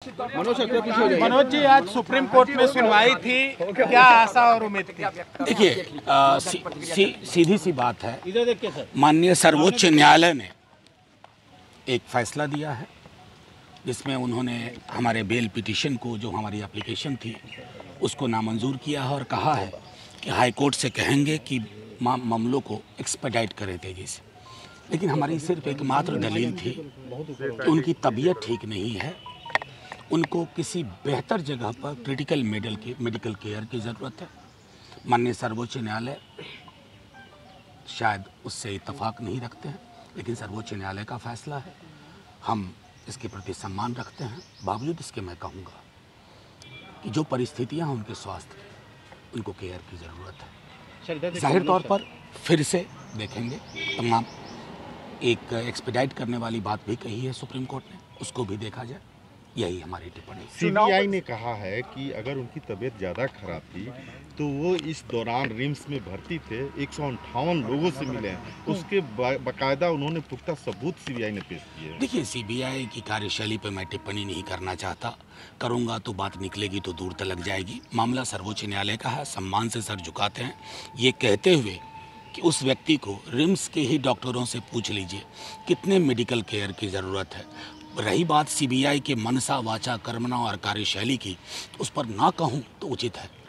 मनोज जी, आज supreme court में सुनवाई थी, क्या आशा और उम्मीद थी? देखिए, सीधी सी बात है, माननीय सर्वोच्च न्यायालय ने एक फैसला दिया है जिसमें उन्होंने हमारे बेल पिटीशन को, जो हमारी एप्लीकेशन थी, उसको नामंजूर किया है और कहा है कि हाई कोर्ट से कहेंगे कि मामलों को एक्सपेडाइट करें तेजी से। लेकिन हमारी सिर्फ एकमात्र दलील थी कि उनकी तबीयत ठीक नहीं है, उनको किसी बेहतर जगह पर क्रिटिकल मेडिकल केयर की ज़रूरत है। माननीय सर्वोच्च न्यायालय शायद उससे इत्तेफाक नहीं रखते हैं, लेकिन सर्वोच्च न्यायालय का फैसला है, हम इसके प्रति सम्मान रखते हैं। बावजूद इसके मैं कहूँगा कि जो परिस्थितियाँ हैं उनके स्वास्थ्य की, उनको केयर की ज़रूरत है। जाहिर तौर पर फिर से देखेंगे, तमाम एक एक्सपेडाइट करने वाली बात भी कही है सुप्रीम कोर्ट ने, उसको भी देखा जाए, यही हमारी टिप्पणी। सीबीआई ने कहा है कि अगर उनकी तबीयत ज़्यादा खराब थी तो वो इस दौरान रिम्स में भर्ती थे, 158 लोगों से मिले हैं, उसके बाकायदा उन्होंने पुख्ता सबूत सीबीआई ने पेश किए हैं। देखिए, सीबीआई की कार्यशैली पर मैं टिप्पणी नहीं करना चाहता, करूंगा तो बात निकलेगी तो दूर तक जाएगी। मामला सर्वोच्च न्यायालय का है, सम्मान से सर झुकाते हैं, ये कहते हुए कि उस व्यक्ति को रिम्स के ही डॉक्टरों से पूछ लीजिए कितने मेडिकल केयर की ज़रूरत है। रही बात सीबीआई के मनसा वाचा कर्मणा और कार्यशैली की, उस पर ना कहूँ तो उचित है।